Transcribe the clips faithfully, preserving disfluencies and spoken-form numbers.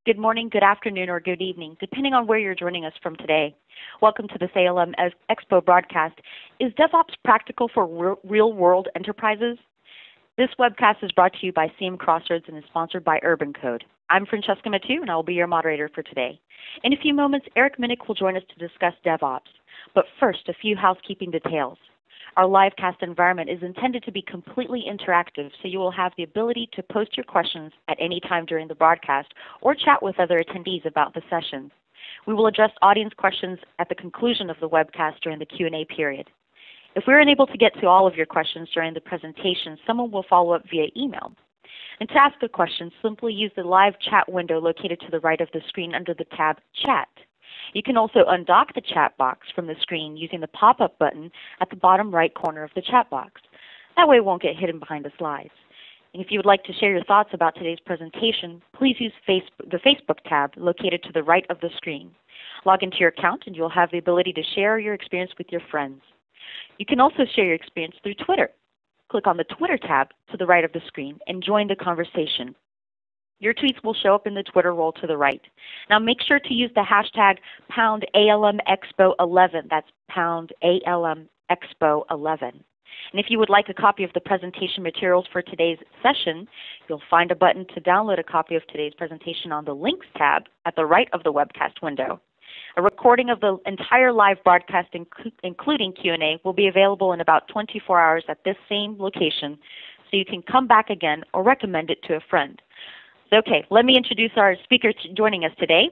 good morning, good afternoon, or good evening, depending on where you're joining us from today. Welcome to this A L M Expo broadcast. Is DevOps practical for real-world enterprises? This webcast is brought to you by C M Crossroads and is sponsored by UrbanCode. I'm Francesca Mathieu, and I will be your moderator for today. In a few moments, Eric Minick will join us to discuss DevOps. But first, a few housekeeping details. Our livecast environment is intended to be completely interactive, so you will have the ability to post your questions at any time during the broadcast or chat with other attendees about the session. We will address audience questions at the conclusion of the webcast during the Q and A period. If we're unable to get to all of your questions during the presentation, someone will follow up via email. And to ask a question, simply use the live chat window located to the right of the screen under the tab Chat. You can also undock the chat box from the screen using the pop-up button at the bottom right corner of the chat box. That way it won't get hidden behind the slides. And if you would like to share your thoughts about today's presentation, please use Facebook, the Facebook tab located to the right of the screen. Log into your account and you'll have the ability to share your experience with your friends. You can also share your experience through Twitter. Click on the Twitter tab to the right of the screen and join the conversation. Your tweets will show up in the Twitter roll to the right. Now make sure to use the hashtag pound A L M Expo eleven. That's pound A L M Expo eleven. And if you would like a copy of the presentation materials for today's session, you'll find a button to download a copy of today's presentation on the Links tab at the right of the webcast window. A recording of the entire live broadcast, inc including Q and A, will be available in about twenty-four hours at this same location, so you can come back again or recommend it to a friend. Okay, let me introduce our speaker joining us today.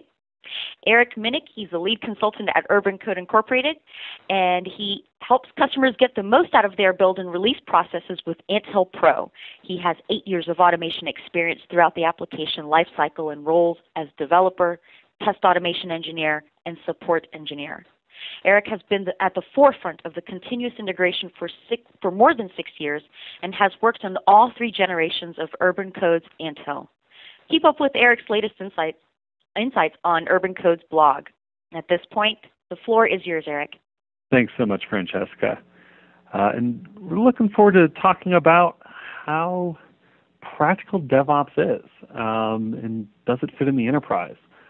Eric Minick, he's the lead consultant at UrbanCode Incorporated, and he helps customers get the most out of their build and release processes with Anthill Pro. He has eight years of automation experience throughout the application lifecycle and roles as developer, test automation engineer, and support engineer. Eric has been the, at the forefront of the continuous integration for, six, for more than six years and has worked on all three generations of UrbanCode's Anthill. Keep up with Eric's latest insights, insights on UrbanCode's blog. At this point, the floor is yours, Eric. Thanks so much, Francesca. Uh, and we're looking forward to talking about how practical DevOps is, um, and does it fit in the enterprise?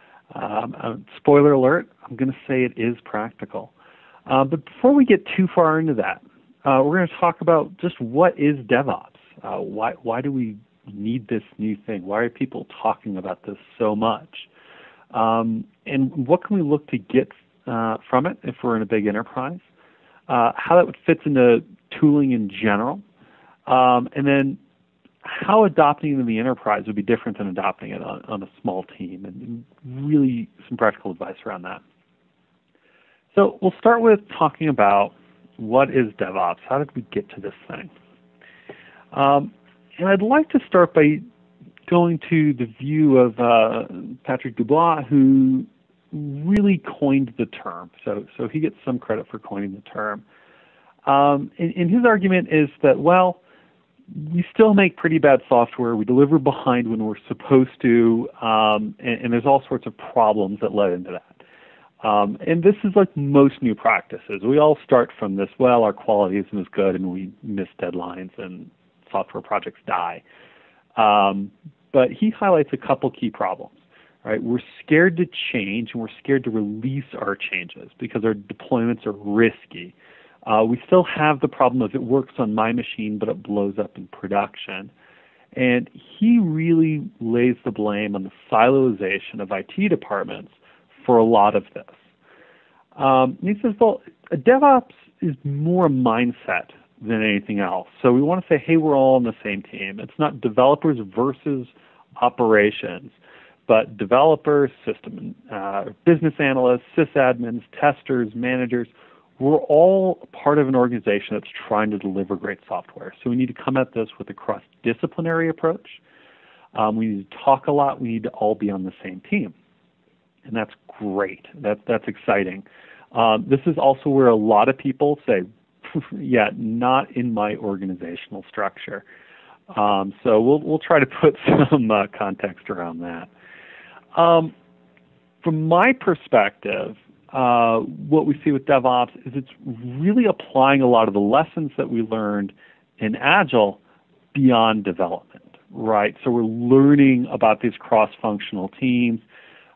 Um, uh, spoiler alert, I'm going to say it is practical. Uh, but before we get too far into that, uh, we're going to talk about just what is DevOps. Uh, why, why do we need this new thing? Why are people talking about this so much? Um, and what can we look to get uh, from it if we're in a big enterprise? Uh, how that fits into tooling in general, um, and then how adopting it in the enterprise would be different than adopting it on, on a small team, and really some practical advice around that. So we'll start with talking about what is DevOps. How did we get to this thing? Um, And I'd like to start by going to the view of uh, Patrick Dubois, who really coined the term. So, so he gets some credit for coining the term. Um, and, and his argument is that, well, we still make pretty bad software. We deliver behind when we're supposed to, um, and, and there's all sorts of problems that led into that. Um, and this is like most new practices. We all start from this, well, our quality isn't as good and we miss deadlines and software projects die. Um, but he highlights a couple key problems. Right? We're scared to change and we're scared to release our changes because our deployments are risky. Uh, we still have the problem of it works on my machine but it blows up in production. And he really lays the blame on the siloization of I T departments for a lot of this. Um, and he says, well, a DevOps is more a mindset than anything else. So we want to say, hey, we're all on the same team. It's not developers versus operations, but developers, system, uh, business analysts, sys-admins, testers, managers, we're all part of an organization that's trying to deliver great software. So we need to come at this with a cross-disciplinary approach. Um, we need to talk a lot. We need to all be on the same team. And that's great. That, that's exciting. Um, this is also where a lot of people say, yeah, not in my organizational structure. Um, so we'll, we'll try to put some uh, context around that. Um, from my perspective, uh, what we see with DevOps is it's really applying a lot of the lessons that we learned in Agile beyond development, right? So we're learning about these cross-functional teams,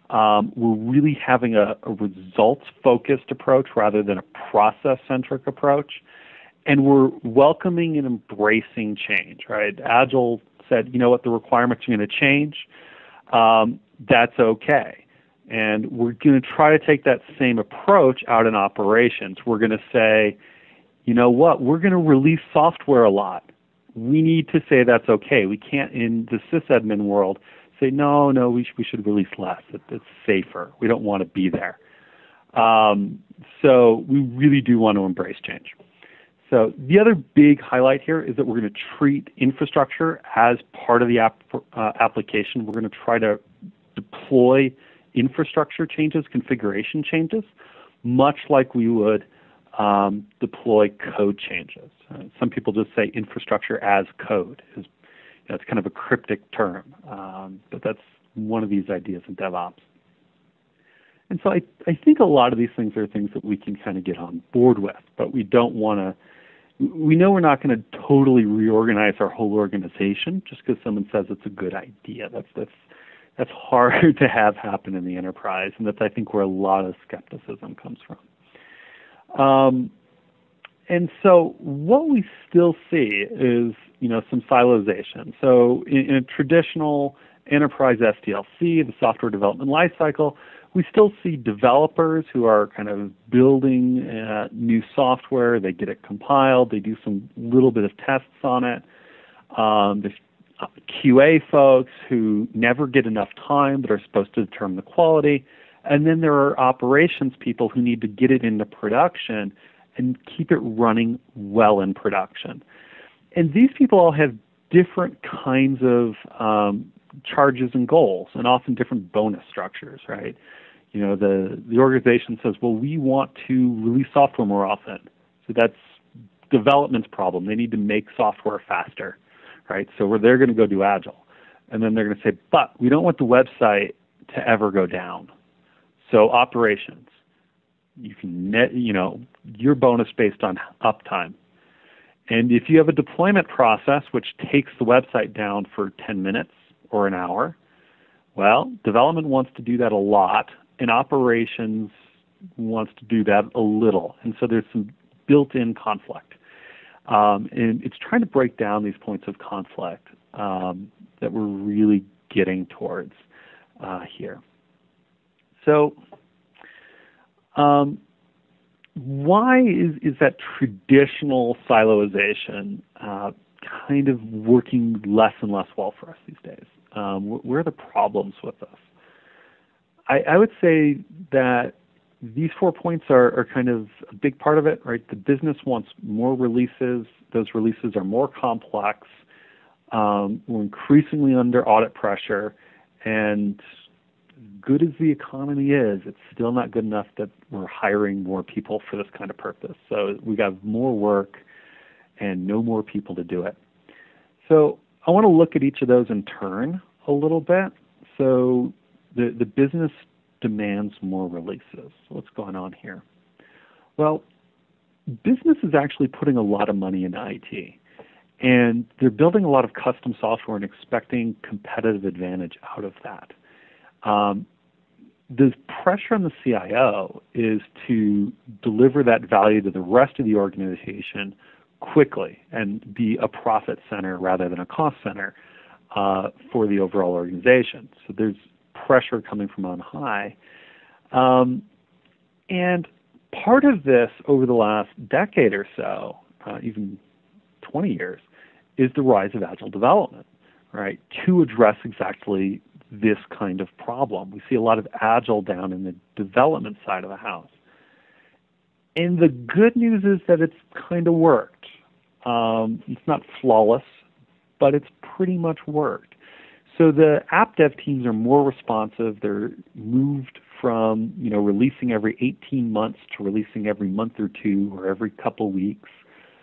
Um, we're really having a, a results-focused approach rather than a process-centric approach. And we're welcoming and embracing change, right? Agile said, you know what, the requirements are going to change. Um, that's okay. And we're going to try to take that same approach out in operations. We're going to say, you know what, we're going to release software a lot. We need to say that's okay. We can't, in the sysadmin world, say, no, no, we, sh we should release less. It, it's safer. We don't want to be there. Um, so we really do want to embrace change. So the other big highlight here is that we're going to treat infrastructure as part of the app, uh, application. We're going to try to deploy infrastructure changes, configuration changes, much like we would um, deploy code changes. Uh, some people just say infrastructure as code. Is, you know, it's kind of a cryptic term, um, but that's one of these ideas in DevOps. And so I, I think a lot of these things are things that we can kind of get on board with, but we don't want to, we know we're not going to totally reorganize our whole organization just because someone says it's a good idea. That's, that's, that's hard to have happen in the enterprise, and that's, I think, where a lot of skepticism comes from. Um, and so what we still see is, you know, some silozation. So in, in a traditional enterprise S D L C, the software development lifecycle, we still see developers who are kind of building uh, new software. They get it compiled. They do some little bit of tests on it. Um, there's Q A folks who never get enough time but are supposed to determine the quality. And then there are operations people who need to get it into production and keep it running well in production. And these people all have different kinds of um, charges and goals, and often different bonus structures, right? You know, the, the organization says, well, we want to release software more often. So that's development's problem. They need to make software faster, right? So we're, they're going to go do Agile. And then they're going to say, but we don't want the website to ever go down. So operations, you can net, you know, your bonus based on uptime. And if you have a deployment process which takes the website down for ten minutes or an hour, well, development wants to do that a lot, and operations wants to do that a little. And so there's some built-in conflict. Um, and it's trying to break down these points of conflict um, that we're really getting towards uh, here. So um, why is, is that traditional siloization uh, kind of working less and less well for us these days? Um, where are the problems with this? I, I would say that these four points are, are kind of a big part of it, right? The business wants more releases. Those releases are more complex. Um, we're increasingly under audit pressure, and good as the economy is, it's still not good enough that we're hiring more people for this kind of purpose. So we got more work and no more people to do it. So I want to look at each of those in turn a little bit. So the, the business demands more releases. What's going on here? Well, business is actually putting a lot of money into I T. And they're building a lot of custom software and expecting competitive advantage out of that. Um, the pressure on the C I O is to deliver that value to the rest of the organization quickly and be a profit center rather than a cost center uh, for the overall organization. So there's pressure coming from on high. Um, and part of this over the last decade or so, uh, even twenty years, is the rise of Agile development, right, to address exactly this kind of problem. We see a lot of Agile down in the development side of the house. And the good news is that it's kind of worked. Um, it's not flawless, but it's pretty much worked. So the app dev teams are more responsive. They're moved from, you know, releasing every eighteen months to releasing every month or two or every couple weeks,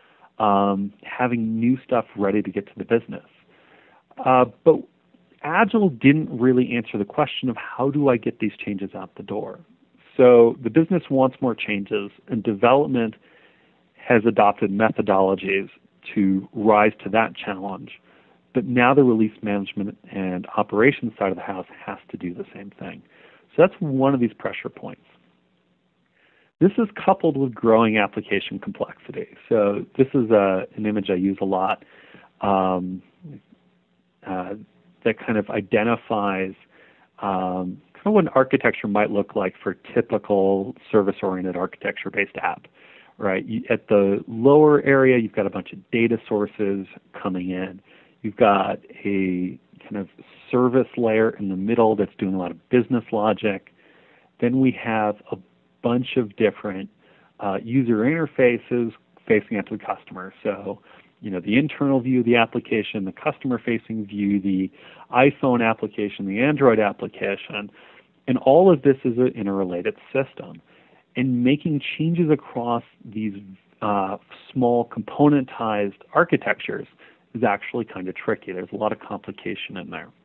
um, having new stuff ready to get to the business. Uh, but Agile didn't really answer the question of how do I get these changes out the door. So the business wants more changes, and development has adopted methodologies to rise to that challenge. But now the release management and operations side of the house has to do the same thing. So that's one of these pressure points. This is coupled with growing application complexity. So this is a, an image I use a lot um, uh, that kind of identifies um, kind of what an architecture might look like for typical service-oriented architecture-based app. Right? You, at the lower area, you've got a bunch of data sources coming in. You've got a kind of service layer in the middle that's doing a lot of business logic. Then we have a bunch of different uh, user interfaces facing up to the customer. So, you know, the internal view of the application, the customer-facing view, the iPhone application, the Android application, and all of this is an interrelated system. And making changes across these uh, small componentized architectures is actually kind of tricky. There's a lot of complication in there.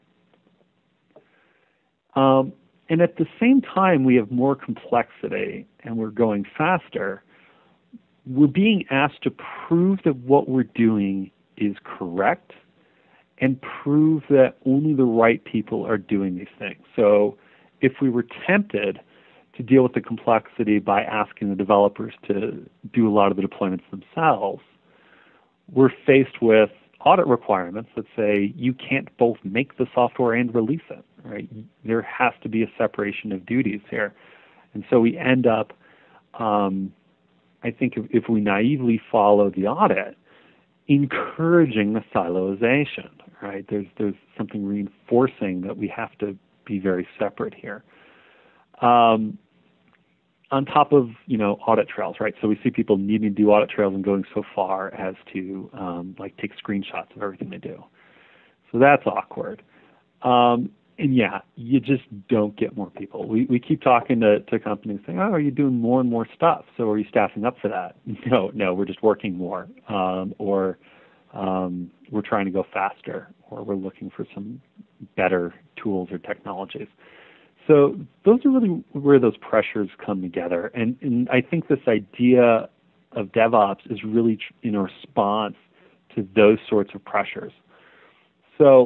Um, And at the same time, we have more complexity and we're going faster. We're being asked to prove that what we're doing is correct and prove that only the right people are doing these things. So if we were tempted to deal with the complexity by asking the developers to do a lot of the deployments themselves, we're faced with audit requirements that say you can't both make the software and release it. Right? There has to be a separation of duties here. And so we end up, um, I think if, if we naively follow the audit, encouraging the siloization. Right? There's, there's something reinforcing that we have to be very separate here. Um, on top of, you know, audit trails, right? So we see people needing to do audit trails and going so far as to um, like take screenshots of everything they do. So that's awkward. Um, And yeah, you just don't get more people. We we keep talking to, to companies saying, oh, are you doing more and more stuff? So are you staffing up for that? No, no, we're just working more. Um, or um, we're trying to go faster, or we're looking for some better tools or technologies. So those are really where those pressures come together. And, and I think this idea of DevOps is really in a response to those sorts of pressures. So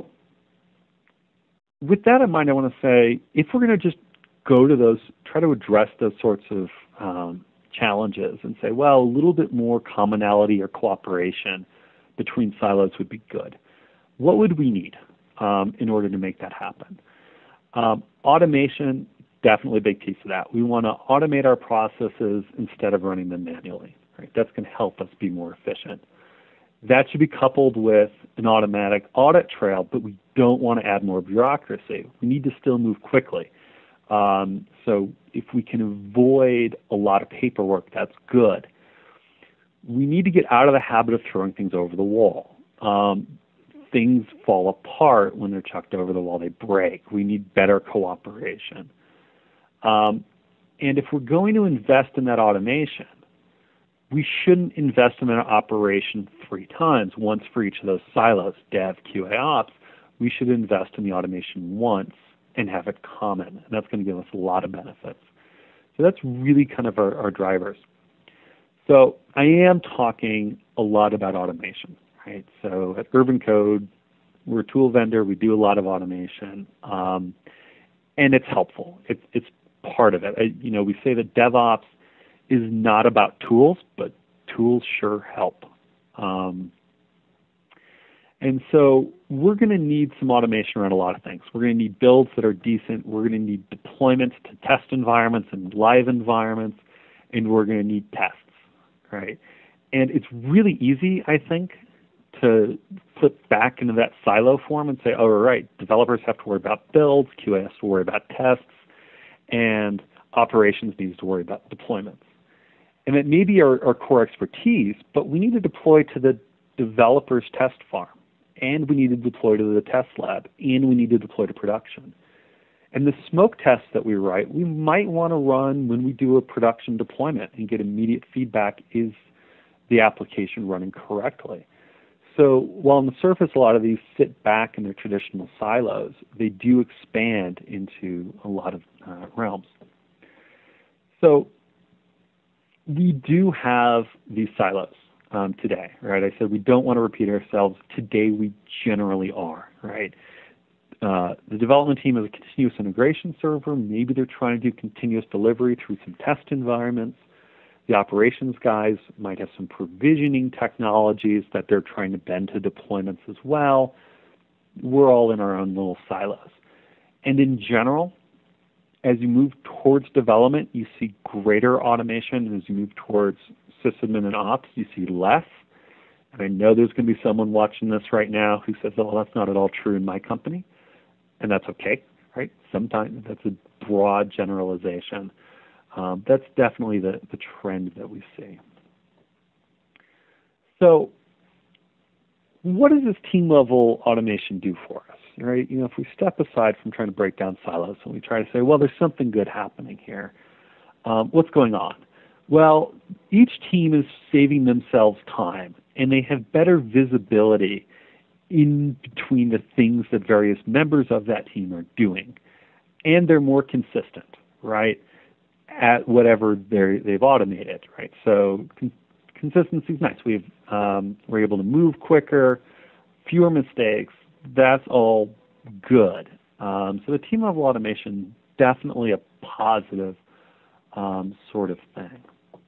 with that in mind, I want to say, if we're going to just go to those, try to address those sorts of um, challenges and say, well, a little bit more commonality or cooperation between silos would be good. What would we need um, in order to make that happen? Um, automation, definitely a big piece of that. We want to automate our processes instead of running them manually. Right? That's going to help us be more efficient. That should be coupled with an automatic audit trail, but we don't want to add more bureaucracy. We need to still move quickly. Um, so if we can avoid a lot of paperwork, that's good. We need to get out of the habit of throwing things over the wall. Um, things fall apart when they're chucked over the wall. They break. We need better cooperation. Um, and if we're going to invest in that automation, we shouldn't invest in an operation three times, once for each of those silos, dev, Q A, ops. We should invest in the automation once and have it common. And that's going to give us a lot of benefits. So that's really kind of our, our drivers. So I am talking a lot about automation, right? So at UrbanCode, we're a tool vendor. We do a lot of automation, um, and it's helpful. It, it's part of it. I, you know, we say that DevOps is not about tools, but tools sure help. Um, and so we're going to need some automation around a lot of things. We're going to need builds that are decent. We're going to need deployments to test environments and live environments, and we're going to need tests, right? And it's really easy, I think, to flip back into that silo form and say, oh, right, developers have to worry about builds, Q A has to worry about tests, and operations needs to worry about deployments. And that may be our, our core expertise, but we need to deploy to the developer's test farm, and we need to deploy to the test lab, and we need to deploy to production. And the smoke tests that we write, we might want to run when we do a production deployment and get immediate feedback, is the application running correctly? So while on the surface a lot of these sit back in their traditional silos, they do expand into a lot of uh, realms. So we do have these silos um, today, right? I said we don't want to repeat ourselves. Today we generally are, right? uh, the development team has a continuous integration server. Maybe they're trying to do continuous delivery through some test environments. The operations guys might have some provisioning technologies that they're trying to bend to deployments as well. We're all in our own little silos. And in general, as you move towards development, you see greater automation. And as you move towards sysadmin and ops, you see less. And I know there's going to be someone watching this right now who says, oh, well, that's not at all true in my company. And that's okay, right? Sometimes that's a broad generalization. Um, that's definitely the, the trend that we see. So what does this team-level automation do for us, right? You know, if we step aside from trying to break down silos and we try to say, well, there's something good happening here, um, what's going on? Well, each team is saving themselves time, and they have better visibility in between the things that various members of that team are doing. And they're more consistent, right, at whatever they're, they've automated, right? So con consistency is nice. We've, um, we're able to move quicker, fewer mistakes. That's all good. Um, so the team-level automation, definitely a positive um, sort of thing.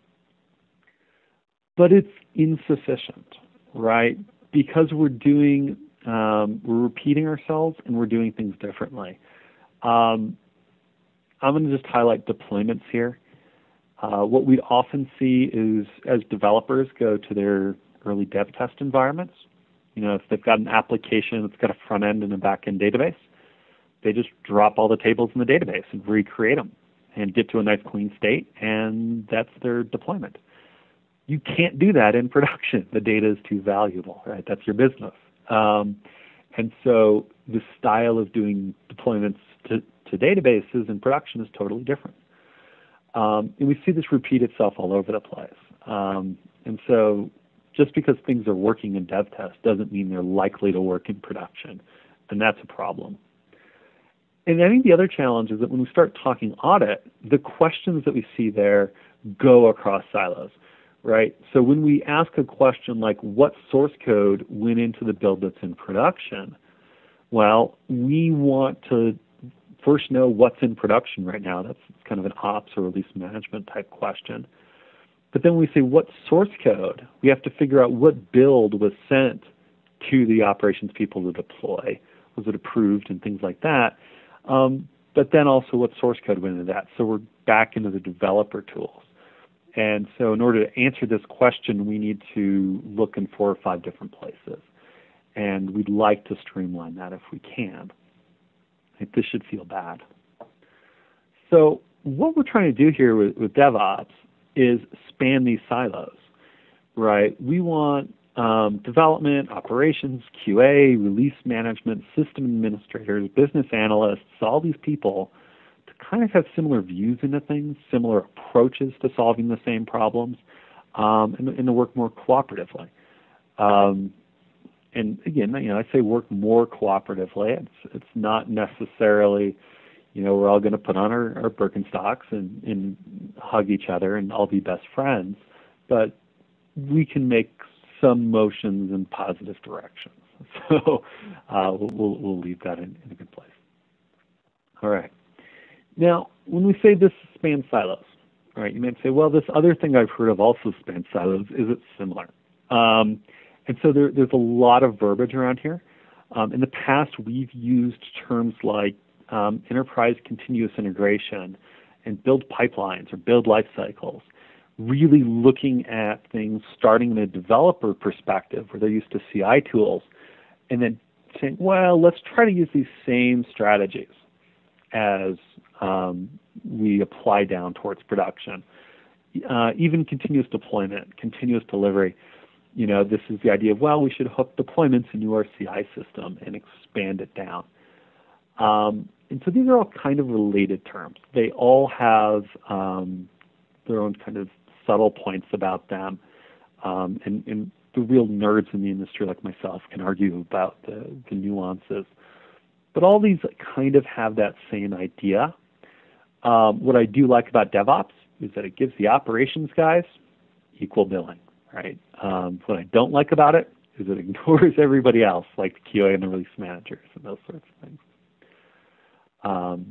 But it's insufficient, right? Because we're doing, um, we're repeating ourselves and we're doing things differently. Um, I'm going to just highlight deployments here. Uh, what we often see is as developers go to their early dev test environments, you know, if they've got an application that's got a front end and a back end database, they just drop all the tables in the database and recreate them and get to a nice clean state, and that's their deployment. You can't do that in production. The data is too valuable, right? That's your business. Um, and so the style of doing deployments to, to databases in production is totally different. Um, and we see this repeat itself all over the place. Um, and so just because things are working in dev test doesn't mean they're likely to work in production. And that's a problem. And I think the other challenge is that when we start talking audit, the questions that we see there go across silos. Right? So when we ask a question like, what source code went into the build that's in production? Well, we want to first know what's in production right now. That's kind of an ops or release management type question. But then when we say what source code, we have to figure out what build was sent to the operations people to deploy. Was it approved and things like that? Um, but then also what source code went into that. So we're back into the developer tools. And so in order to answer this question, we need to look in four or five different places. And we'd like to streamline that if we can. I think this should feel bad. So what we're trying to do here with, with DevOps is span these silos, right? We want um, development, operations, Q A, release management, system administrators, business analysts, all these people kind of have similar views into things, similar approaches to solving the same problems, um, and, and to work more cooperatively. Um, and again, you know, I say work more cooperatively. It's it's not necessarily, you know, we're all going to put on our, our Birkenstocks and, and hug each other and all be best friends, but we can make some motions in positive directions. So uh, we'll we'll leave that in, in a good place. All right. Now, when we say this spans silos, right, you might say, well, this other thing I've heard of also spans silos. Is it similar? Um, and so there, there's a lot of verbiage around here. Um, in the past, we've used terms like um, enterprise continuous integration and build pipelines or build lifecycles, really looking at things starting in a developer perspective where they're used to C I tools, and then saying, well, let's try to use these same strategies as um, we apply down towards production. Uh, even continuous deployment, continuous delivery, you know, this is the idea of, well, we should hook deployments into our C I system and expand it down. Um, and so these are all kind of related terms. They all have um, their own kind of subtle points about them. Um, and, and the real nerds in the industry like myself can argue about the, the nuances. But all these kind of have that same idea. Um, what I do like about DevOps is that it gives the operations guys equal billing, right? Um, what I don't like about it is it ignores everybody else, like the Q A and the release managers and those sorts of things. Um,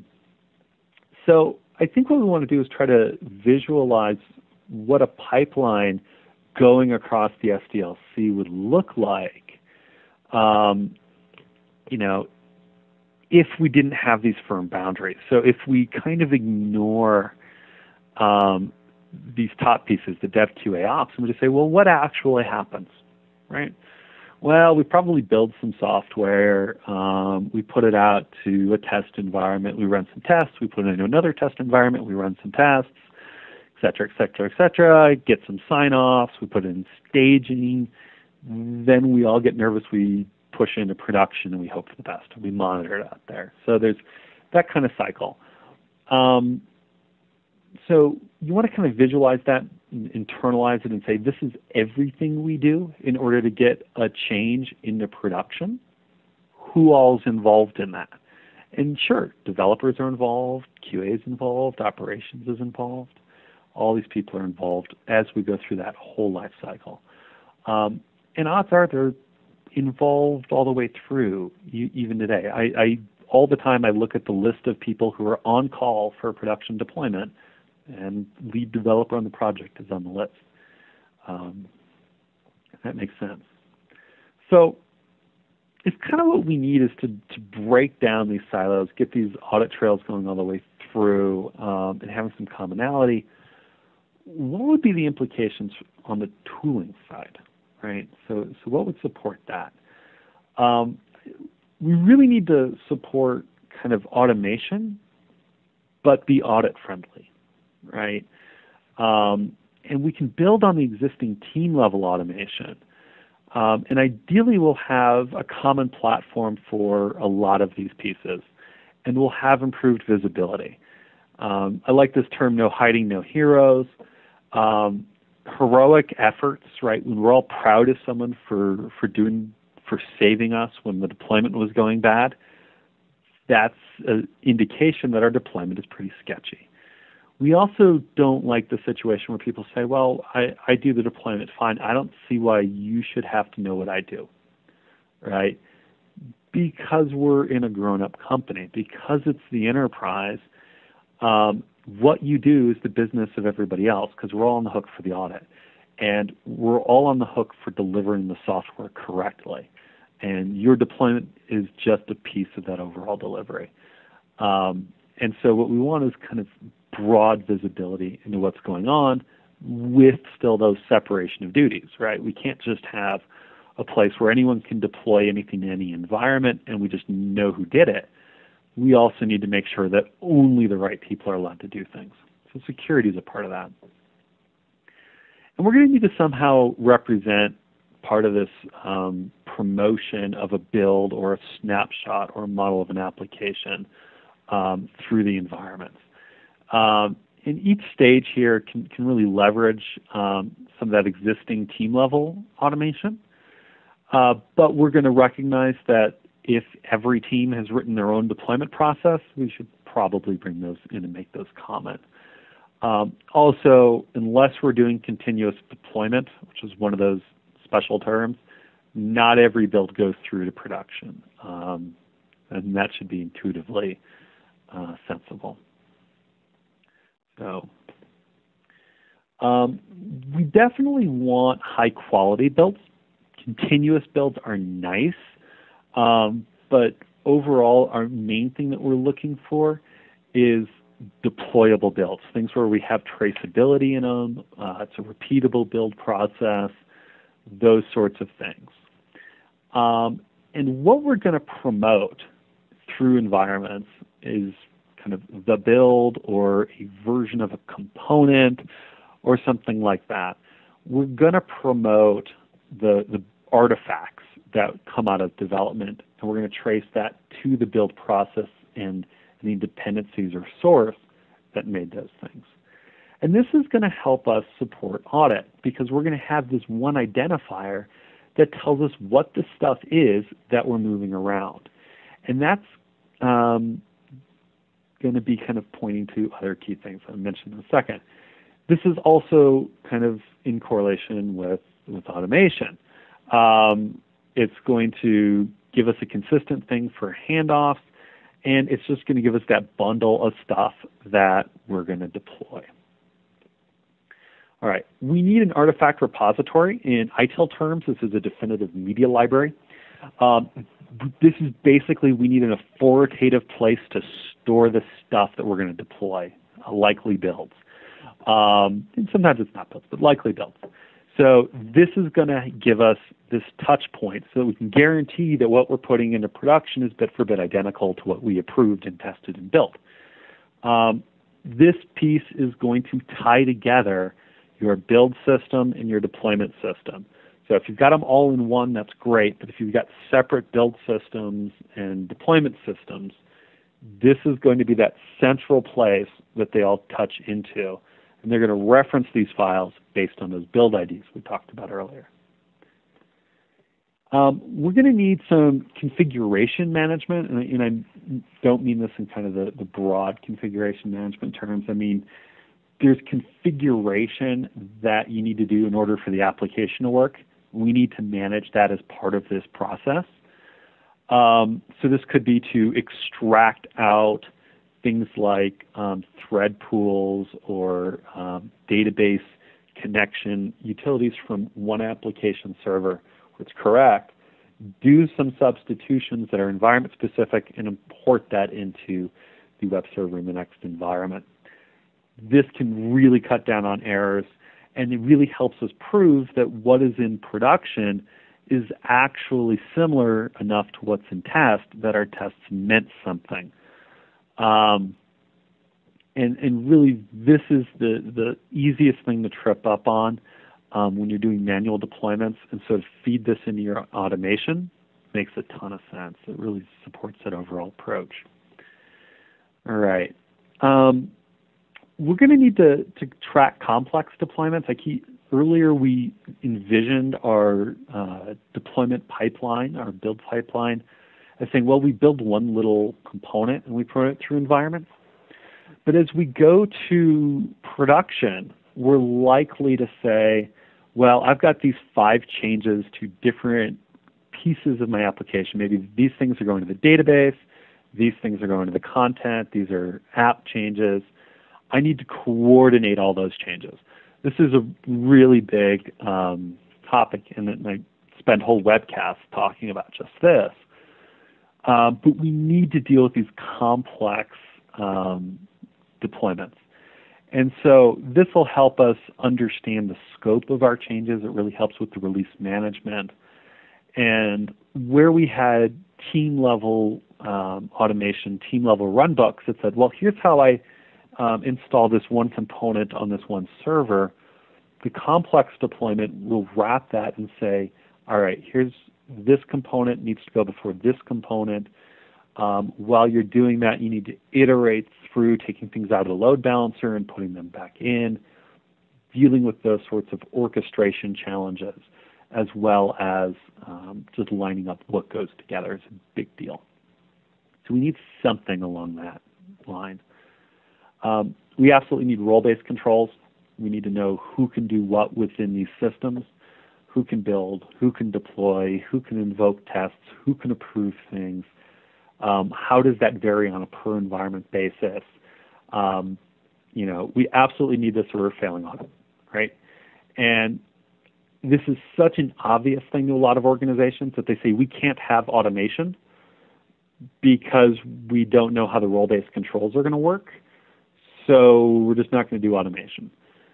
so I think what we want to do is try to visualize what a pipeline going across the S D L C would look like, um, you know, if we didn't have these firm boundaries. So if we kind of ignore um, these top pieces, the dev, Q A, ops, and we just say, well, what actually happens, right? Well, we probably build some software, um, we put it out to a test environment, we run some tests, we put it into another test environment, we run some tests, et cetera, et cetera, et cetera, get some sign-offs, we put it in staging, then we all get nervous, we push into production, and we hope for the best, and we monitor it out there. So there's that kind of cycle. Um, so you want to kind of visualize that, internalize it, and say, this is everything we do in order to get a change into production. Who all is involved in that? And sure, developers are involved, Q A is involved, operations is involved. All these people are involved as we go through that whole life cycle. Um, and odds are they're involved all the way through, even today. I, I all the time I look at the list of people who are on call for production deployment, and lead developer on the project is on the list. Um, that makes sense. So it's kind of what we need is to, to break down these silos, get these audit trails going all the way through, um, and having some commonality. What would be the implications on the tooling side, right? So, so what would support that? Um, we really need to support kind of automation, but be audit friendly, right? Um, and we can build on the existing team level automation. Um, and ideally we'll have a common platform for a lot of these pieces, and we'll have improved visibility. Um, I like this term, no hiding, no heroes. Um, heroic efforts, right? When we're all proud of someone for, for doing, for saving us when the deployment was going bad, that's an indication that our deployment is pretty sketchy. We also don't like the situation where people say, well, I, I do the deployment fine. I don't see why you should have to know what I do, right? Because we're in a grown-up company, because it's the enterprise, um, what you do is the business of everybody else, because we're all on the hook for the audit. And we're all on the hook for delivering the software correctly. And your deployment is just a piece of that overall delivery. Um, and so what we want is kind of broad visibility into what's going on with still those separation of duties, right? We can't just have a place where anyone can deploy anything in any environment and we just know who did it. We also need to make sure that only the right people are allowed to do things. So security is a part of that. And we're going to need to somehow represent part of this um, promotion of a build or a snapshot or a model of an application um, through the environments. Um, and each stage here can, can really leverage um, some of that existing team level automation. Uh, but we're going to recognize that if every team has written their own deployment process, we should probably bring those in and make those common. Um, also, unless we're doing continuous deployment, which is one of those special terms, not every build goes through to production. Um, and that should be intuitively uh, sensible. So um, we definitely want high quality builds. Continuous builds are nice, um, but overall our main thing that we're looking for is deployable builds, things where we have traceability in them, uh, it's a repeatable build process, those sorts of things. Um, and what we're going to promote through environments is kind of the build or a version of a component or something like that. We're going to promote the, the artifacts that come out of development, and we're going to trace that to the build process and any dependencies or source that made those things. And this is going to help us support audit because we're going to have this one identifier that tells us what the stuff is that we're moving around. And that's um, going to be kind of pointing to other key things I'll mention in a second. This is also kind of in correlation with, with automation. Um, it's going to give us a consistent thing for handoffs, and it's just going to give us that bundle of stuff that we're going to deploy. All right, we need an artifact repository. In I T I L terms, this is a definitive media library. Um, this is basically, we need an authoritative place to store the stuff that we're going to deploy, uh, likely builds. Um, and sometimes it's not builds, but likely builds. So this is going to give us this touch point so that we can guarantee that what we're putting into production is bit for bit identical to what we approved and tested and built. Um, this piece is going to tie together your build system and your deployment system. So if you've got them all in one, that's great, but if you've got separate build systems and deployment systems, this is going to be that central place that they all touch into. And they're going to reference these files based on those build I Ds we talked about earlier. Um, we're going to need some configuration management, and, and I don't mean this in kind of the, the broad configuration management terms. I mean, there's configuration that you need to do in order for the application to work. We need to manage that as part of this process. Um, so this could be to extract out things like um, thread pools or um, database connection utilities from one application server where it's correct, do some substitutions that are environment specific and import that into the web server in the next environment. This can really cut down on errors, and it really helps us prove that what is in production is actually similar enough to what's in test that our tests meant something. Um, and, and really, this is the, the easiest thing to trip up on um, when you're doing manual deployments, and so to feed this into your automation makes a ton of sense. It really supports that overall approach. All right. Um, we're going to need to, to track complex deployments. I keep, earlier we envisioned our uh, deployment pipeline, our build pipeline, as saying, well, we build one little component and we put it through environments. But as we go to production, we're likely to say, well, I've got these five changes to different pieces of my application. Maybe these things are going to the database, these things are going to the content, these are app changes. I need to coordinate all those changes. This is a really big um, topic, and I spend whole webcasts talking about just this. Uh, but we need to deal with these complex um, deployments. And so this will help us understand the scope of our changes. It really helps with the release management. And where we had team-level um, automation, team-level runbooks that said, well, here's how I um, install this one component on this one server, the complex deployment will wrap that and say, all right, here's this component needs to go before this component. Um, while you're doing that, you need to iterate through taking things out of the load balancer and putting them back in, dealing with those sorts of orchestration challenges, as well as um, just lining up what goes together is a big deal. So we need something along that line. Um, we absolutely need role-based controls. We need to know who can do what within these systems, who can build, who can deploy, who can invoke tests, who can approve things. Um, how does that vary on a per environment basis? Um, you know, we absolutely need this or we're failing on it, right? And this is such an obvious thing to a lot of organizations that they say we can't have automation because we don't know how the role-based controls are going to work, so we're just not going to do automation.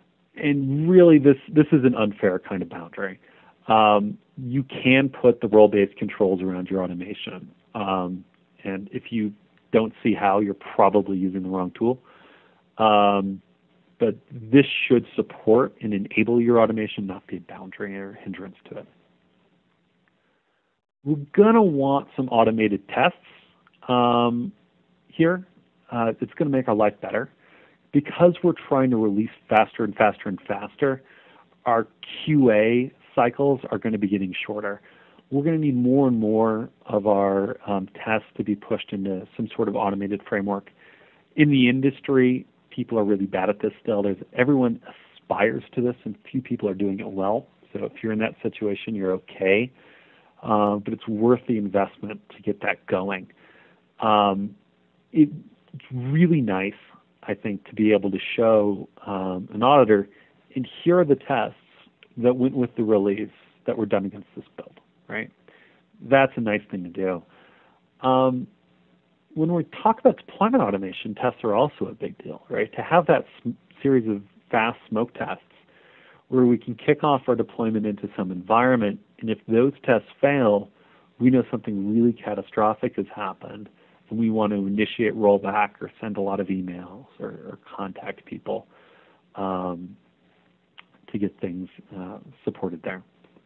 And really, this, this is an unfair kind of boundary. Um, you can put the role-based controls around your automation. Um, and if you don't see how, you're probably using the wrong tool. Um, but this should support and enable your automation, not be a boundary or hindrance to it. We're going to want some automated tests um, here. Uh, it's going to make our life better. Because we're trying to release faster and faster and faster, our Q A cycles are going to be getting shorter. We're going to need more and more of our um, tests to be pushed into some sort of automated framework. In the industry, people are really bad at this still. There's, everyone aspires to this, and few people are doing it well. So if you're in that situation, you're okay. Uh, but it's worth the investment to get that going. Um, it, it's really nice, I think, to be able to show um, an auditor, and here are the tests that went with the release that were done against this build, right? That's a nice thing to do. Um, when we talk about deployment automation, tests are also a big deal, right? To have that series of fast smoke tests where we can kick off our deployment into some environment, and if those tests fail, we know something really catastrophic has happened, and we want to initiate rollback or send a lot of emails or, or contact people um, to get things uh, supported there.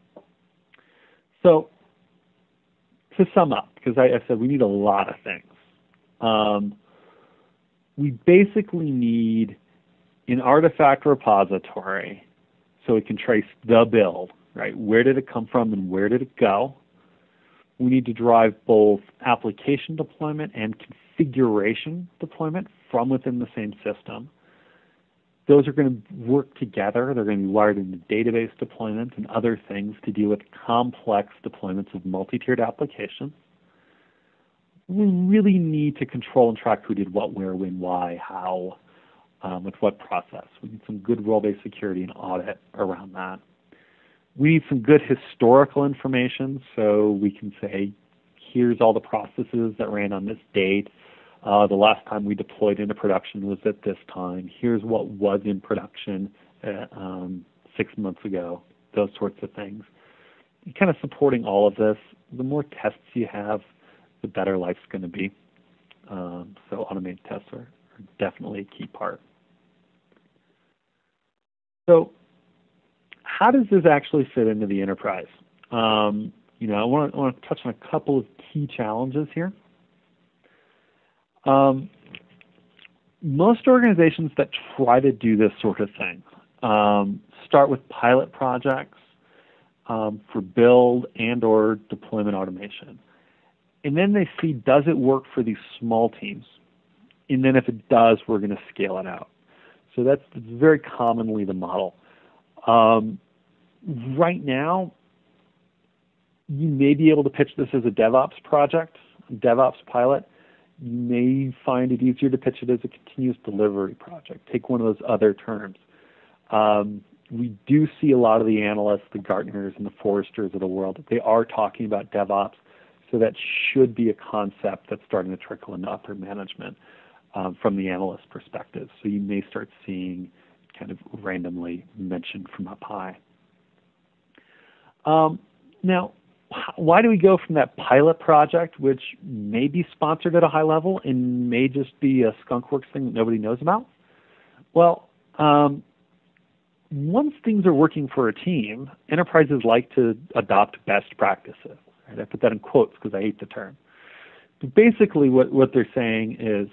So to sum up, because I, I said we need a lot of things, um, we basically need an artifact repository so we can trace the build, right? Where did it come from and where did it go? We need to drive both application deployment and configuration deployment from within the same system. Those are going to work together. They're going to be wired into database deployments and other things to deal with complex deployments of multi-tiered applications. We really need to control and track who did what, where, when, why, how, um, with what process. We need some good role-based security and audit around that. We need some good historical information so we can say, here's all the processes that ran on this date. Uh, the last time we deployed into production was at this time. Here's what was in production uh, um, six months ago, those sorts of things. And kind of supporting all of this, the more tests you have, the better life's going to be. Um, so automated tests are, are definitely a key part. So how does this actually fit into the enterprise? Um, you know, I want to, I want to touch on a couple of key challenges here. Um, most organizations that try to do this sort of thing um, start with pilot projects um, for build and or deployment automation. And then they see, does it work for these small teams? And then if it does, we're going to scale it out. So that's very commonly the model. Um, right now, you may be able to pitch this as a DevOps project, a DevOps pilot. You may find it easier to pitch it as a continuous delivery project. Take one of those other terms. Um, we do see a lot of the analysts, the Gartners, and the Forresters of the world. They are talking about DevOps, so that should be a concept that's starting to trickle into upper management um, from the analyst perspective. So you may start seeing kind of randomly mentioned from up high. Um, now, why do we go from that pilot project, which may be sponsored at a high level and may just be a skunkworks thing that nobody knows about? Well, um, once things are working for a team, enterprises like to adopt best practices. Right? I put that in quotes because I hate the term. But basically what, what they're saying is,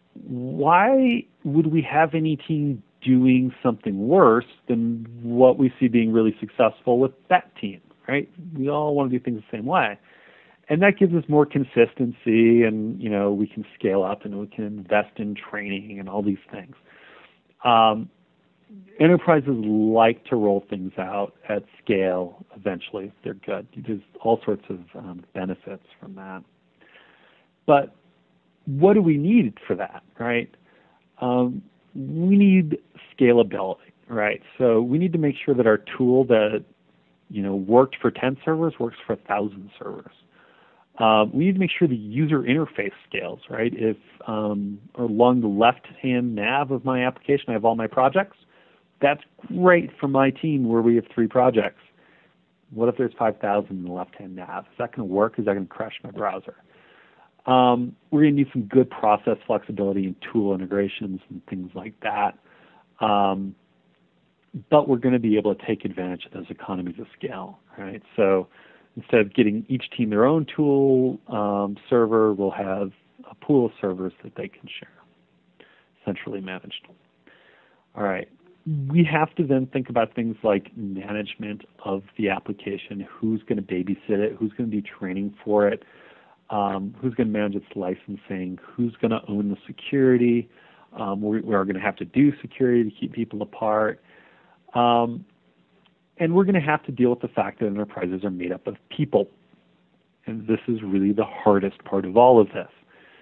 why would we have any team doing something worse than what we see being really successful with that team? Right? We all want to do things the same way. And that gives us more consistency, and you know, we can scale up and we can invest in training and all these things. Um, enterprises like to roll things out at scale eventually if they're good. There's all sorts of um, benefits from that. But what do we need for that, right? Um, we need scalability, right? So we need to make sure that our tool that you know, worked for ten servers, works for one thousand servers. Um, we need to make sure the user interface scales, right? If um, along the left-hand nav of my application I have all my projects, that's great for my team where we have three projects. What if there's five thousand in the left-hand nav? Is that going to work? Is that going to crash my browser? Um, we're going to need some good process flexibility and tool integrations and things like that. Um, but we're going to be able to take advantage of those economies of scale, right? So instead of getting each team their own tool um, server, we'll have a pool of servers that they can share, centrally managed. All right. We have to then think about things like management of the application, who's going to babysit it, who's going to do training for it, um, who's going to manage its licensing, who's going to own the security. Um, we, we are going to have to do security to keep people apart. Um, and we're going to have to deal with the fact that enterprises are made up of people. And this is really the hardest part of all of this.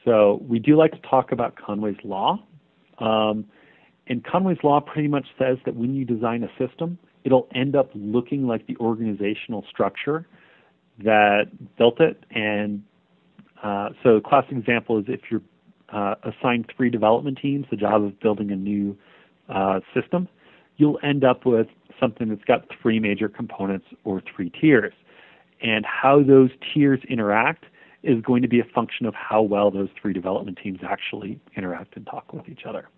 So we do like to talk about Conway's Law. Um, and Conway's Law pretty much says that when you design a system, it'll end up looking like the organizational structure that built it. And uh, so a classic example is if you're uh, assigned three development teams, the job of building a new uh, system, you'll end up with something that's got three major components or three tiers. And how those tiers interact is going to be a function of how well those three development teams actually interact and talk with each other.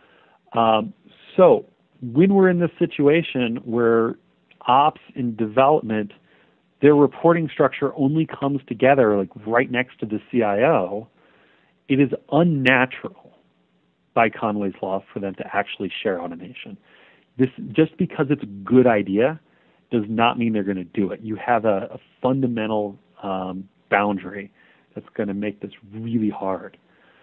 Um, so when we're in this situation where ops and development, their reporting structure only comes together like right next to the C I O, it is unnatural by Conway's Law for them to actually share automation. This, just because it's a good idea does not mean they're going to do it. You have a, a fundamental um, boundary that's going to make this really hard.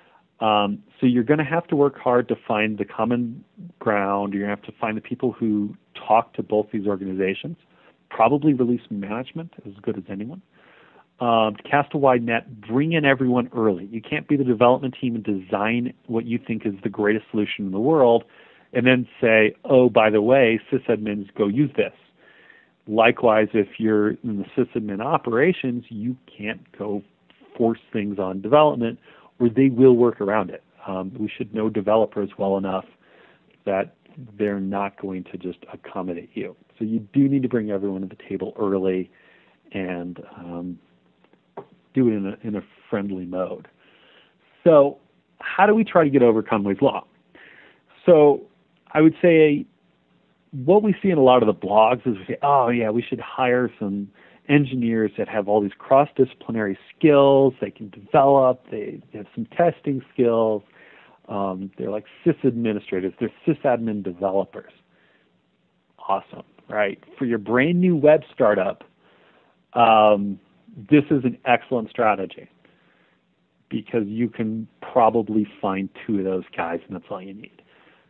Um, so you're going to have to work hard to find the common ground. You're going to have to find the people who talk to both these organizations, probably release management as good as anyone. Um, to cast a wide net, bring in everyone early. You can't be the development team and design what you think is the greatest solution in the world and then say, oh, by the way, sysadmins, go use this. Likewise, if you're in the sysadmin operations, you can't go force things on development or they will work around it. Um, we should know developers well enough that they're not going to just accommodate you. So you do need to bring everyone to the table early and um, do it in a, in a friendly mode. So how do we try to get over Conway's Law? So I would say what we see in a lot of the blogs is we say, oh yeah, we should hire some engineers that have all these cross-disciplinary skills. They can develop, they, they have some testing skills. Um, they're like sys-administrators, they're sys-admin developers. Awesome, right? For your brand new web startup, um, this is an excellent strategy because you can probably find two of those guys and that's all you need.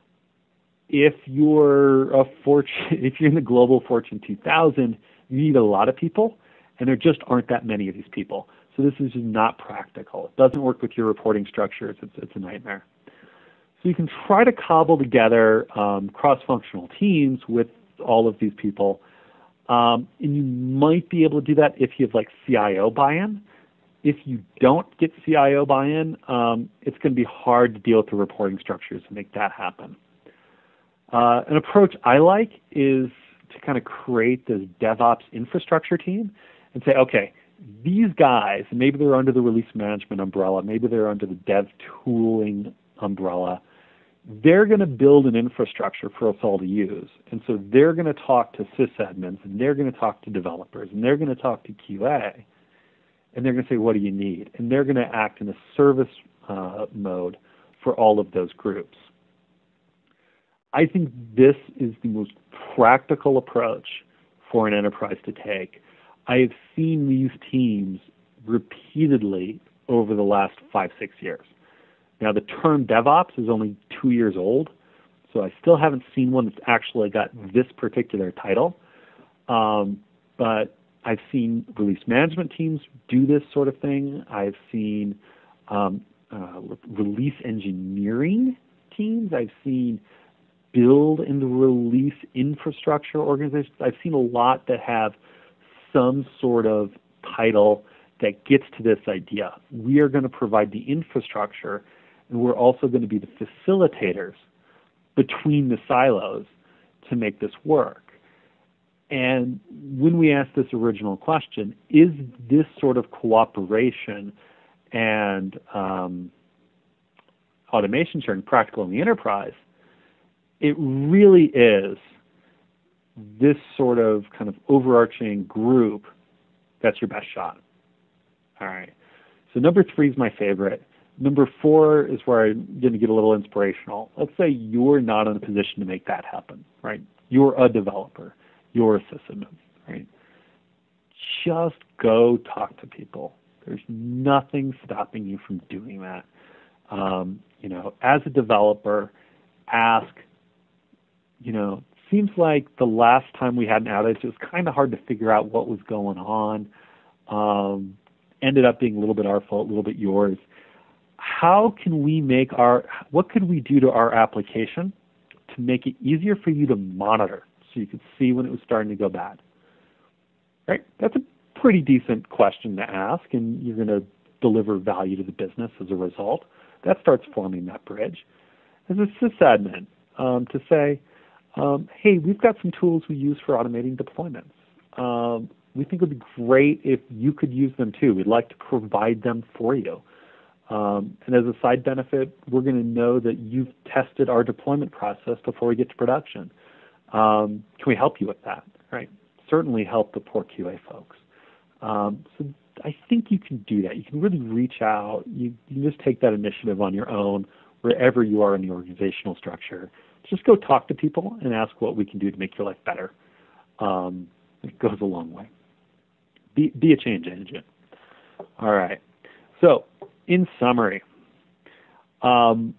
If you're a fortune, if you're in the global Fortune two thousand, you need a lot of people, and there just aren't that many of these people. So this is just not practical. It doesn't work with your reporting structures. It's, it's a nightmare. So you can try to cobble together um, cross-functional teams with all of these people, um, and you might be able to do that if you have like C I O buy-in. If you don't get C I O buy-in, um, it's going to be hard to deal with the reporting structures and make that happen. Uh, an approach I like is to kind of create this DevOps infrastructure team and say, okay, these guys, maybe they're under the release management umbrella, maybe they're under the dev tooling umbrella, they're going to build an infrastructure for us all to use. And so they're going to talk to sysadmins, and they're going to talk to developers, and they're going to talk to Q A, and they're going to say, what do you need? And they're going to act in a service uh, mode for all of those groups. I think this is the most practical approach for an enterprise to take. I have seen these teams repeatedly over the last five, six years. Now, the term DevOps is only two years old, so I still haven't seen one that's actually got this particular title. Um, but I've seen release management teams do this sort of thing. I've seen um, uh, release engineering teams. I've seen build and release infrastructure organizations. I've seen a lot that have some sort of title that gets to this idea. We are going to provide the infrastructure, and we're also going to be the facilitators between the silos to make this work. And when we ask this original question, is this sort of cooperation and um, automation sharing practical in the enterprise? It really is this sort of kind of overarching group that's your best shot. All right. So number three is my favorite. Number four is where I'm going to get a little inspirational. Let's say you're not in a position to make that happen, right? You're a developer. You're a sysadmin, right? Just go talk to people. There's nothing stopping you from doing that. Um, you know, as a developer, ask, you know, seems like the last time we had an outage, it was kind of hard to figure out what was going on. Um, ended up being a little bit our fault, a little bit yours. how can we make our, what could we do to our application to make it easier for you to monitor so you could see when it was starting to go bad? Right? That's a pretty decent question to ask, and you're going to deliver value to the business as a result. That starts forming that bridge. As a sysadmin, um, to say, um, hey, we've got some tools we use for automating deployments. Um, we think it would be great if you could use them too. We'd like to provide them for you. Um, and as a side benefit, we're going to know that you've tested our deployment process before we get to production. Um, can we help you with that? Right? Certainly help the poor Q A folks. Um, so I think you can do that. You can really reach out. You, you can just take that initiative on your own wherever you are in the organizational structure. Just go talk to people and ask what we can do to make your life better. Um, it goes a long way. Be, be a change agent. All right. So in summary, um,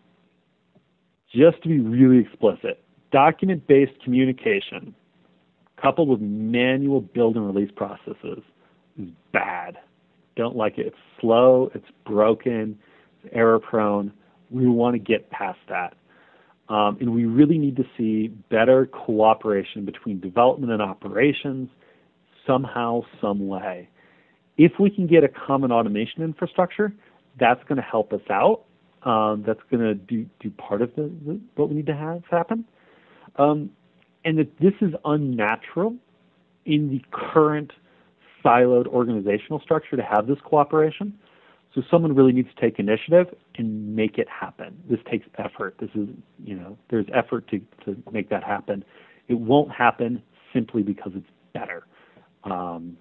just to be really explicit, document-based communication coupled with manual build and release processes is bad. Don't like it. It's slow, it's broken, it's error-prone. We want to get past that. Um, and we really need to see better cooperation between development and operations somehow, some way. If we can get a common automation infrastructure, that's going to help us out. Um, that's going to do, do part of the, the, what we need to have happen. Um, and that this is unnatural in the current siloed organizational structure to have this cooperation. So someone really needs to take initiative and make it happen. This takes effort. This is, you know, there's effort to, to make that happen. It won't happen simply because it's better. Um,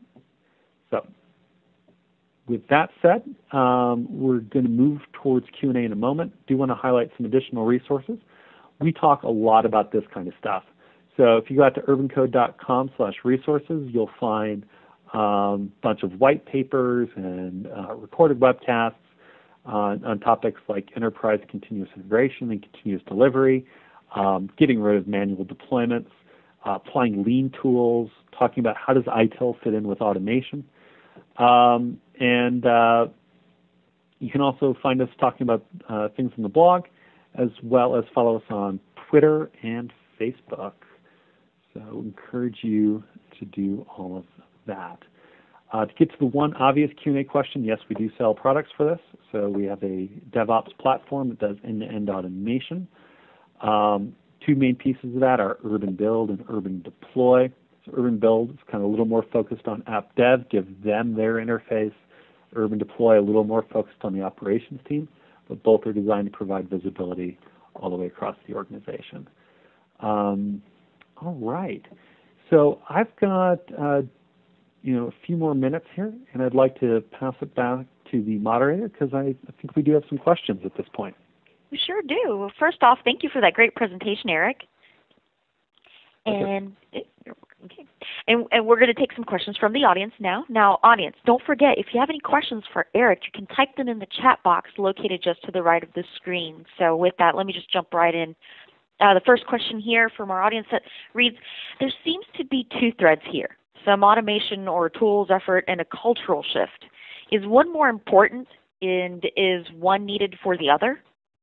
so with that said, um, we're going to move towards Q and A in a moment. Do want to highlight some additional resources. We talk a lot about this kind of stuff. So if you go out to urbancode.com slash resources, you'll find a um, bunch of white papers and uh, recorded webcasts on, on topics like enterprise continuous integration and continuous delivery, um, getting rid of manual deployments, uh, applying lean tools, talking about how does I T I L fit in with automation. Um, and uh, you can also find us talking about uh, things in the blog, as well as follow us on Twitter and Facebook. So I encourage you to do all of that. Uh, to get to the one obvious Q and A question, yes, we do sell products for this. So we have a DevOps platform that does end-to-end automation. Um, two main pieces of that are Urban Build and Urban Deploy. So Urban Build is kind of a little more focused on app dev, give them their interface. Urban Deploy a little more focused on the operations team, but both are designed to provide visibility all the way across the organization. Um, all right. So I've got uh, you know, a few more minutes here, and I'd like to pass it back to the moderator because I, I think we do have some questions at this point. We sure do. Well, first off, thank you for that great presentation, Eric. And okay. Okay. And, and we're going to take some questions from the audience now. Now, audience, don't forget, if you have any questions for Eric, you can type them in the chat box located just to the right of the screen. So with that, let me just jump right in. Uh, the first question here from our audience that reads, there seems to be two threads here, some automation or tools effort and a cultural shift. Is one more important, and is one needed for the other?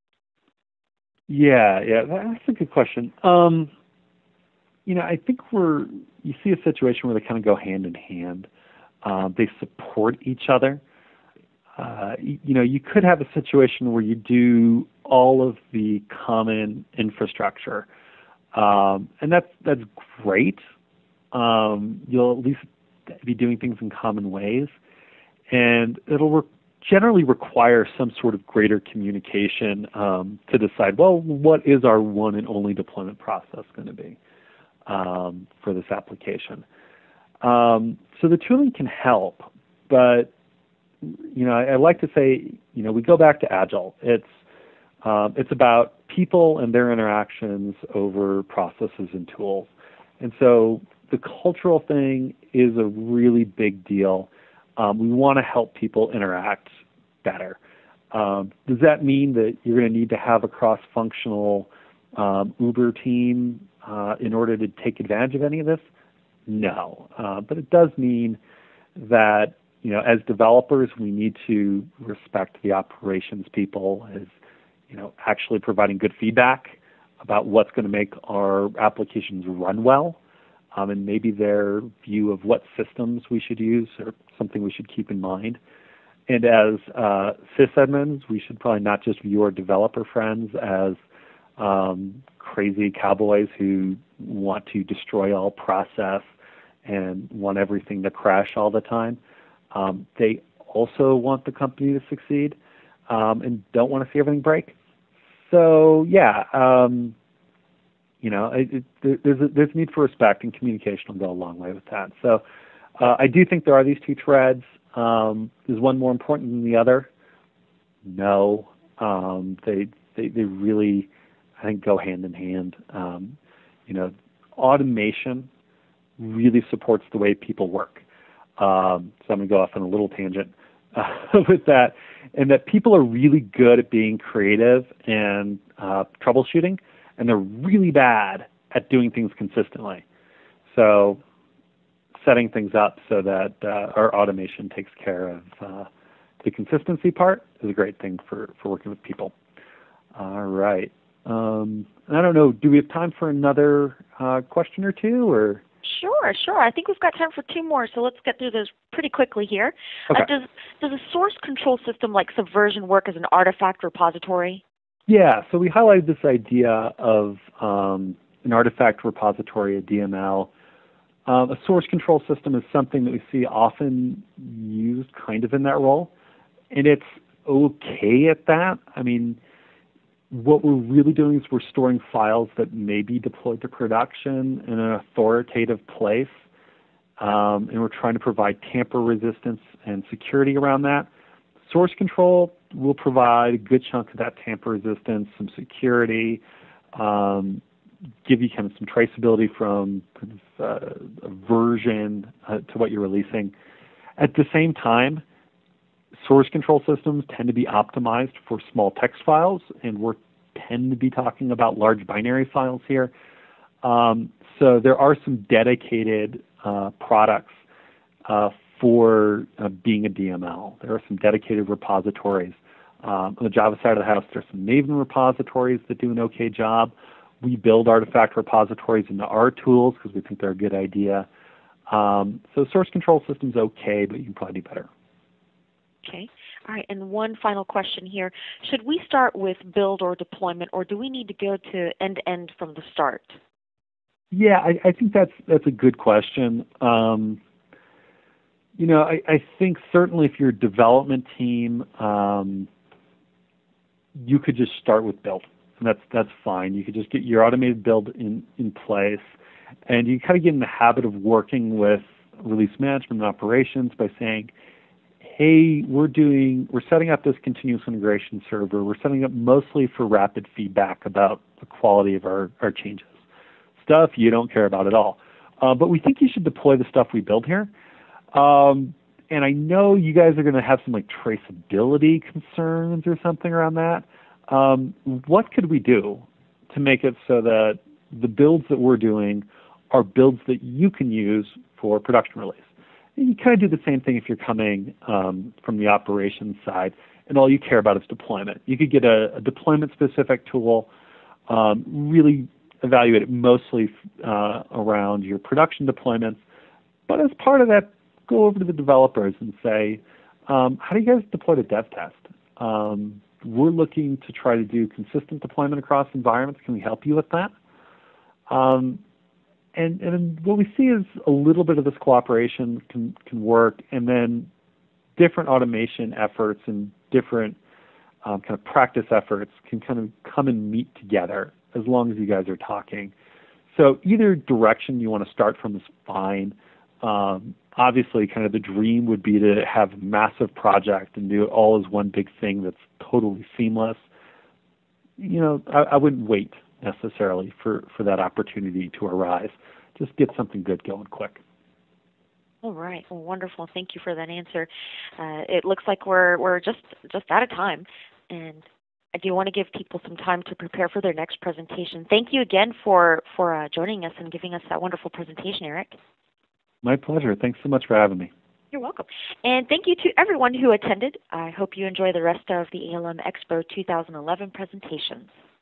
Yeah, yeah, that's a good question. Um, you know, I think we're, you see a situation where they kind of go hand in hand. Uh, they support each other. Uh, you, you know, you could have a situation where you do all of the common infrastructure, um, and that's that's great. Um, you'll at least be doing things in common ways, and it'll re generally require some sort of greater communication um, to decide, well, what is our one and only deployment process going to be um, for this application? Um, so the tooling can help, but you know, I, I like to say, you know, we go back to Agile. It's um, it's about people and their interactions over processes and tools, and so the cultural thing is a really big deal. Um, we want to help people interact better. Um, does that mean that you're going to need to have a cross-functional um, Uber team uh, in order to take advantage of any of this? No, uh, but it does mean that you know, as developers, we need to respect the operations people as, you know, actually providing good feedback about what's going to make our applications run well, um, and maybe their view of what systems we should use or something we should keep in mind. And as uh, sys-admins, we should probably not just view our developer friends as um, crazy cowboys who want to destroy all process and want everything to crash all the time. Um, they also want the company to succeed um, and don't want to see everything break. So yeah, um, you know, it, it, there's a, there's a need for respect, and communication will go a long way with that. So uh, I do think there are these two threads. Um, is one more important than the other? No, um, they, they they really, I think, go hand in hand. Um, you know, automation really supports the way people work. Um, so I'm going to go off on a little tangent uh, with that, and that people are really good at being creative and uh, troubleshooting, and they're really bad at doing things consistently. So setting things up so that uh, our automation takes care of uh, the consistency part is a great thing for, for working with people. All right. Um, I don't know, do we have time for another uh, question or two? Or Sure, sure. I think we've got time for two more, so let's get through those pretty quickly here. Okay. Uh, does, does a source control system like Subversion work as an artifact repository? Yeah, so we highlighted this idea of um, an artifact repository, a D M L. Um, a source control system is something that we see often used kind of in that role, and it's okay at that. I mean, what we're really doing is we're storing files that may be deployed to production in an authoritative place, um, and we're trying to provide tamper resistance and security around that. Source control will provide a good chunk of that tamper resistance, some security, um, give you kind of some traceability from kind of, uh, a version uh, to what you're releasing. At the same time, source control systems tend to be optimized for small text files, and we tend to be talking about large binary files here. Um, so there are some dedicated uh, products uh, for uh, being a D M L. There are some dedicated repositories. Um, on the Java side of the house, there's some Maven repositories that do an okay job. We build artifact repositories into our tools because we think they're a good idea. Um, so source control system's okay, but you can probably do better. Okay. All right, and one final question here. Should we start with build or deployment, or do we need to go to end-to-end from the start? Yeah, I, I think that's that's a good question. Um, you know, I, I think certainly if you're a development team, um, you could just start with build. And that's that's fine. You could just get your automated build in, in place, and you kind of get in the habit of working with release management and operations by saying, hey, we're doing, we're setting up this continuous integration server. We're setting up mostly for rapid feedback about the quality of our, our changes. Stuff you don't care about at all. Uh, but we think you should deploy the stuff we build here. Um, and I know you guys are going to have some like traceability concerns or something around that. Um, what could we do to make it so that the builds that we're doing are builds that you can use for production release? And you kind of do the same thing if you're coming um, from the operations side, and all you care about is deployment. You could get a, a deployment-specific tool, um, really evaluate it mostly uh, around your production deployments, but as part of that, go over to the developers and say, um, how do you guys deploy to dev test? Um, We're looking to try to do consistent deployment across environments. Can we help you with that? Um, and, and what we see is a little bit of this cooperation can, can work, and then different automation efforts and different um, kind of practice efforts can kind of come and meet together as long as you guys are talking. So either direction you want to start from is fine. Um, obviously, kind of the dream would be to have a massive project and do it all as one big thing that's totally seamless. You know, I, I wouldn't wait necessarily for, for that opportunity to arise. Just get something good going quick. All right. Well, wonderful. Thank you for that answer. Uh, it looks like we're we're just just out of time, and I do want to give people some time to prepare for their next presentation. Thank you again for for uh, joining us and giving us that wonderful presentation, Eric. My pleasure. Thanks so much for having me. You're welcome. And thank you to everyone who attended. I hope you enjoy the rest of the A L M Expo two thousand eleven presentations.